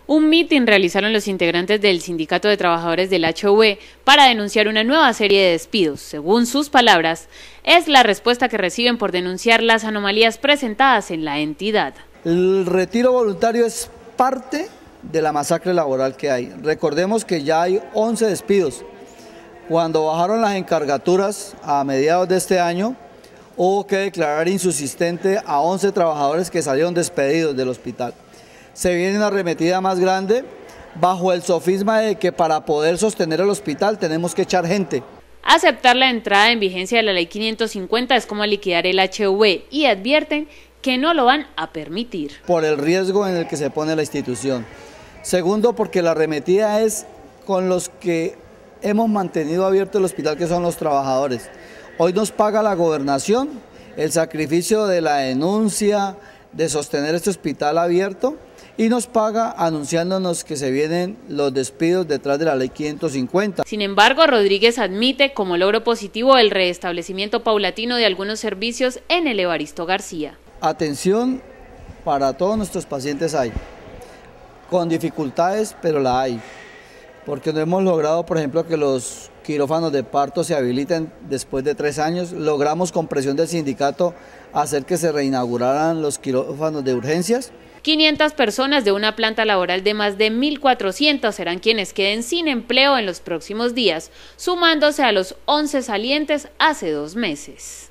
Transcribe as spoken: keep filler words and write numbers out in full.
Un mitin realizaron los integrantes del Sindicato de Trabajadores del H U E para denunciar una nueva serie de despidos. Según sus palabras, es la respuesta que reciben por denunciar las anomalías presentadas en la entidad. El retiro voluntario es parte de la masacre laboral que hay. Recordemos que ya hay once despidos. Cuando bajaron las encargaturas a mediados de este año, hubo que declarar insubsistente a once trabajadores que salieron despedidos del hospital. Se viene una arremetida más grande bajo el sofisma de que para poder sostener el hospital tenemos que echar gente. Aceptar la entrada en vigencia de la ley quinientos cincuenta es como liquidar el H U E y advierten que no lo van a permitir. Por el riesgo en el que se pone la institución. Segundo, porque la arremetida es con los que hemos mantenido abierto el hospital, que son los trabajadores. Hoy nos paga la gobernación el sacrificio de la denuncia, de sostener este hospital abierto, y nos paga anunciándonos que se vienen los despidos detrás de la ley quinientos cincuenta. Sin embargo, Rodríguez admite como logro positivo el restablecimiento paulatino de algunos servicios en el Evaristo García. Atención para todos nuestros pacientes hay, con dificultades, pero la hay, porque no hemos logrado, por ejemplo, que los quirófanos de parto se habiliten después de tres años. Logramos con presión del sindicato hacer que se reinauguraran los quirófanos de urgencias. quinientas personas de una planta laboral de más de mil cuatrocientos serán quienes queden sin empleo en los próximos días, sumándose a los once salientes hace dos meses.